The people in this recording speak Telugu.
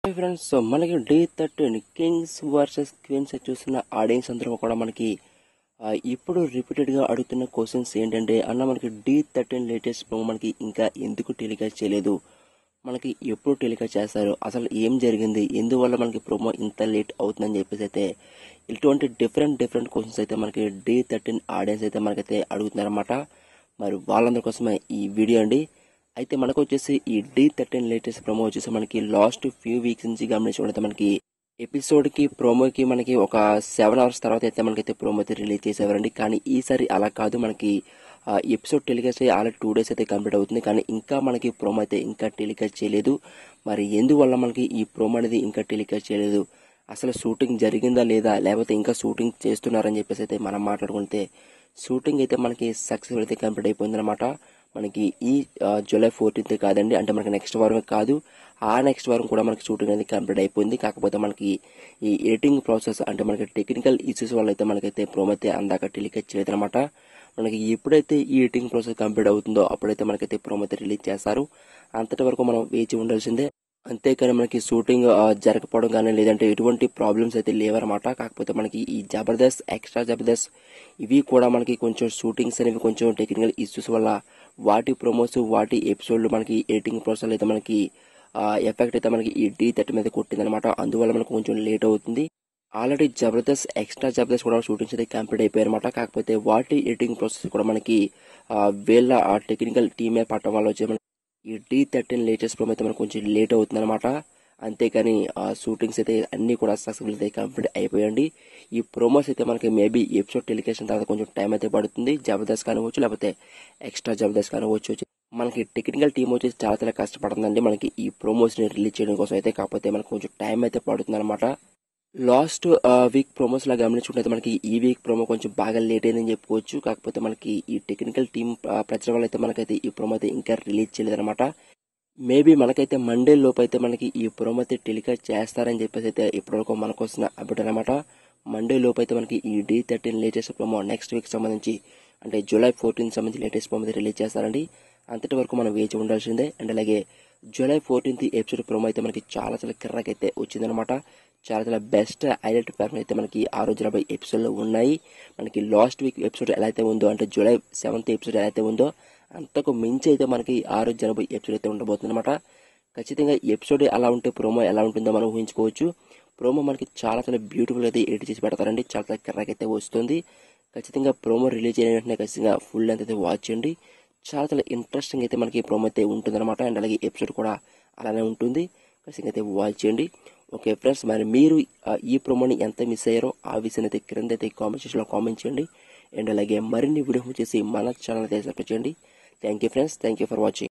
ఫ్రెండ్స్, సో మనకి D13 కింగ్స్ వర్సెస్ క్వీన్స్ చూస్తున్న ఆడియన్స్ అందరూ కూడా మనకి ఇప్పుడు రిపీటెడ్గా అడుగుతున్న క్వశ్చన్స్ ఏంటంటే, అన్న మనకి D13 లేటెస్ట్ ప్రోమో మనకి ఇంకా ఎందుకు టెలికాస్ట్ చేయలేదు, మనకి ఎప్పుడు టెలికాస్ట్ చేస్తారు, అసలు ఏం జరిగింది, ఎందువల్ల మనకి ప్రోమో ఇంత లేట్ అవుతుందని చెప్పేసి అయితే ఇటువంటి డిఫరెంట్ క్వశ్చన్స్ అయితే మనకి D13 ఆడియన్స్ అయితే మనకైతే అడుగుతున్నారన్నమాట. మరి వాళ్ళందరి కోసమే ఈ వీడియో అండి. అయితే మనకు వచ్చేసి ఈ D13 లేటెస్ట్ ప్రోమో వచ్చేసి మనకి లాస్ట్ ఫ్యూ వీక్స్ నుంచి గమనించుకుంటే మనకి ఎపిసోడ్కి ప్రోమోకి మనకి ఒక 7 అవర్స్ తర్వాత అయితే మనకైతే ప్రోమో అయితే రిలీజ్ చేసేవారండి. కానీ ఈసారి అలా కాదు, మనకి ఎపిసోడ్ టెలికాస్ట్ అయ్యి ఆల్రెడీ 2 days అయితే కంప్లీట్ అవుతుంది, కానీ ఇంకా మనకి ప్రోమో అయితే ఇంకా టెలికాస్ట్ చేయలేదు. మరి ఎందువల్ల మనకి ఈ ప్రోమో అనేది ఇంకా టెలికాస్ట్ చేయలేదు, అసలు షూటింగ్ జరిగిందా లేదా, లేకపోతే ఇంకా షూటింగ్ చేస్తున్నారని చెప్పేసి అయితే మనం మాట్లాడుకుంటే, షూటింగ్ అయితే మనకి సక్సెస్ఫుల్ అయితే కంప్లీట్ అయిపోయింది అనమాట. మనకి ఈ జూలై 14th కాదండి, అంటే మనకి నెక్స్ట్ వారం కాదు, ఆ నెక్స్ట్ వారం కూడా మనకి షూటింగ్ అనేది కంప్లీట్ అయిపోయింది. కాకపోతే మనకి ఈ ఎడిటింగ్ ప్రాసెస్, అంటే మనకి టెక్నికల్ ఇష్యూస్ వల్ల అయితే మనకైతే ప్రోమో అయితే అందాక టెలికాస్ట్ చేయలేదు అనమాట. మనకి ఎప్పుడైతే ఈ ఎడిటింగ్ ప్రాసెస్ కంప్లీట్ అవుతుందో అప్పుడైతే మనకైతే ప్రోమో అయితే రిలీజ్ చేస్తారు. అంతటి వరకు మనం వేచి ఉండాల్సిందే. అంతేకాని మనకి షూటింగ్ జరగకపోవడం కానీ లేదంటే ఎటువంటి ప్రాబ్లమ్స్ అయితే లేవన్నమాట. కాకపోతే మనకి ఈ జబర్దస్త్, ఎక్స్ట్రా జబర్దస్త్ ఇవి కూడా మనకి కొంచెం షూటింగ్స్ అనేవి కొంచెం టెక్నికల్ ఇష్యూస్ వల్ల వాటి ప్రోమోస్, వాటి ఎపిసోడ్లు మనకి ఎడిటింగ్ ప్రాసెస్ అయితే మనకి ఎఫెక్ట్ అయితే మనకి ఈ D13 మీద కొట్టిందనమాట. అందువల్ల మనకు కొంచెం లేట్ అవుతుంది. ఆల్రెడీ జబర్దస్త్, ఎక్స్ట్రా జబర్దస్త్ కూడా షూటింగ్స్ అయితే కంప్లీట్ అయిపోయారన్నమాట. కాకపోతే వాటి ఎడిటింగ్ ప్రాసెస్ కూడా మనకి వీళ్ళ టెక్నికల్ టీమే పట్టడం వల్ల వచ్చే ఈ D13 లేటెస్ట్ ప్రోమో అయితే మనకు కొంచెం లేట్ అవుతుంది అనమాట. అంతేకాని షూటింగ్స్ అయితే అన్ని కూడా సక్సెస్ఫుల్ అయితే కంప్లీట్ అయిపోయండి. ఈ ప్రోమోస్ అయితే మనకి మేబీ ఎపిసోడ్ టెలికాస్ట్ తర్వాత కొంచెం టైం అయితే పడుతుంది. జబర్దస్త్ కానివచ్చు, లేకపోతే ఎక్స్ట్రా జబర్దస్త్ కానివచ్చు. మనకి టెక్నికల్ టీం వచ్చేసి చాలా కష్టపడుతుందండి మనకి ఈ ప్రోమోస్ ని రిలీజ్ చేయడం కోసం అయితే. కాకపోతే మనకు కొంచెం టైం అయితే పడుతుంది అనమాట. లాస్ట్ వీక్ ప్రోమోస్ లా గమనించుకుంటే మనకి ఈ వీక్ ప్రోమో కొంచెం బాగా లేట్ అయిందని చెప్పుకోవచ్చు. కాకపోతే మనకి ఈ టెక్నికల్ టీం ప్రచారం వల్ల అయితే మనకైతే ఈ ప్రోమో అయితే ఇంకా రిలీజ్ చేయలేదన్నమాట. మేబీ మనకైతే మండే లోపు అయితే మనకి ఈ ప్రోమో అయితే టెలికాస్ట్ చేస్తారని చెప్పేసి అయితే ఇప్పటివరకు మనకు వస్తున్న అప్డేట్ అనమాట. మండే లోపు అయితే మనకి ఈ D13 latest promo next week సంబంధించి, అంటే జూలై 14 సంబంధించి లేటెస్ట్ ప్రోమో రిలీజ్ చేస్తారండి. అంతటి వరకు మనం వేచి ఉండాల్సిందే. అండ్ అలాగే జూలై 14th ఎపిసోడ్ ప్రోమో అయితే మనకి చాలా కిర్రక్ అయితే వచ్చిందనమాట. చాలా బెస్ట్ హైలైట్ ప్యాటర్న్ అయితే మనకి ఆ రోజు 40 ఎపిసోడ్లో ఉన్నాయి. మనకి లాస్ట్ వీక్ ఎపిసోడ్ ఎలా అయితే ఉందో, అంటే జూలై 7th ఎపిసోడ్ ఎలా అయితే ఉందో అంతకు మించి అయితే మనకి ఆ రోజు 40 ఎపిసోడ్ అయితే ఉండబోతుంది అనమాట. ఖచ్చితంగా ఎపిసోడ్ అలా ఉంటే ప్రోమో ఎలా ఉంటుందో మనం ఊహించుకోవచ్చు. ప్రోమో మనకి చాలా బ్యూటిఫుల్ అయితే ఎడిట్ చేసి పెడతారండి. చాలా కిర్రక్ అయితే వస్తుంది. ఖచ్చితంగా ప్రోమో రిలీజ్ అయిన వెంటనే ఖచ్చితంగా ఫుల్ లెంత్ అయితే వాచ్ చేయండి. చాలా ఇంట్రెస్టింగ్ అయితే మనకి ప్రోమో అయితే ఉంటుంది అనమాట. అండ్ అలాగే ఎపిసోడ్ కూడా అలానే ఉంటుంది. ఖచ్చితంగా అయితే వాచ్ చేయండి. ఓకే ఫ్రెండ్స్, మరి మీరు ఈ ప్రోమోని ఎంత మిస్ అయ్యారో ఆ విషయాన్ని అయితే క్రింద అయితే కామెంట్ సెక్షన్లో కామెంట్ చేయండి. అండ్ అలాగే మరిన్ని వీడియో వచ్చేసి మన ఛానల్ అయితే సబ్స్క్రైబ్ చేయండి. Thank you friends, thank you for watching.